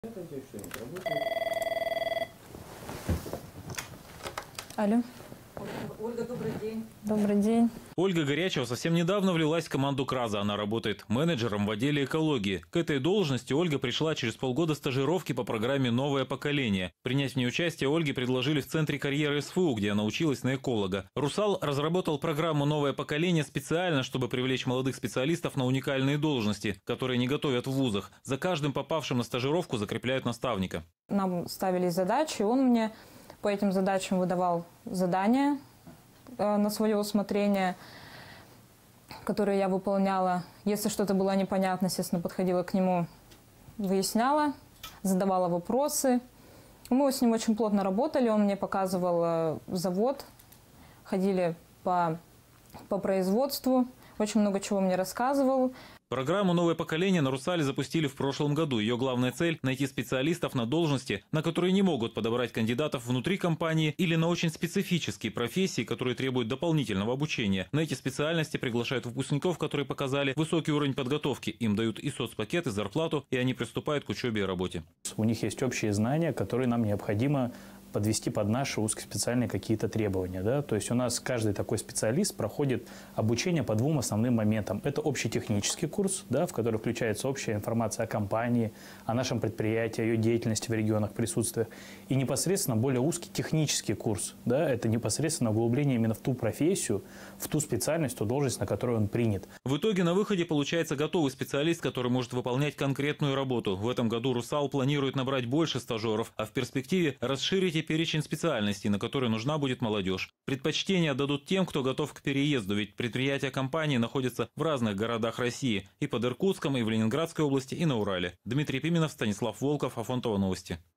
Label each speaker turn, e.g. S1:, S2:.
S1: Алло.
S2: Ольга, добрый день.
S1: Добрый день.
S3: Ольга Горячева совсем недавно влилась в команду КРАЗа. Она работает менеджером в отделе экологии. К этой должности Ольга пришла через полгода стажировки по программе «Новое поколение». Принять в ней участие Ольге предложили в Центре карьеры СФУ, где она училась на эколога. «Русал» разработал программу «Новое поколение» специально, чтобы привлечь молодых специалистов на уникальные должности, которые не готовят в вузах. За каждым попавшим на стажировку закрепляют наставника.
S1: Нам ставили задачи, он мне по этим задачам выдавал задания на свое усмотрение, которые я выполняла. Если что-то было непонятно, естественно, подходила к нему, выясняла, задавала вопросы. Мы с ним очень плотно работали, он мне показывал завод, ходили по производству, очень много чего мне рассказывал.
S3: Программу «Новое поколение» на «Русале» запустили в прошлом году. Ее главная цель – найти специалистов на должности, на которые не могут подобрать кандидатов внутри компании, или на очень специфические профессии, которые требуют дополнительного обучения. На эти специальности приглашают выпускников, которые показали высокий уровень подготовки. Им дают и соцпакет, и зарплату, и они приступают к учебе и работе.
S4: У них есть общие знания, которые нам необходимо подвести под наши узкоспециальные какие-то требования. Да? То есть у нас каждый такой специалист проходит обучение по двум основным моментам. Это общетехнический курс, да, в который включается общая информация о компании, о нашем предприятии, о ее деятельности в регионах, присутствиях. И непосредственно более узкий технический курс. Да? Это непосредственно углубление именно в ту профессию, в ту специальность, ту должность, на которую он принят.
S3: В итоге на выходе получается готовый специалист, который может выполнять конкретную работу. В этом году «Русал» планирует набрать больше стажеров, а в перспективе расширить перечень специальностей, на которые нужна будет молодежь. Предпочтение отдадут тем, кто готов к переезду, ведь предприятия компании находятся в разных городах России – и под Иркутском, и в Ленинградской области, и на Урале. Дмитрий Пименов, Станислав Волков, Афонтово новости.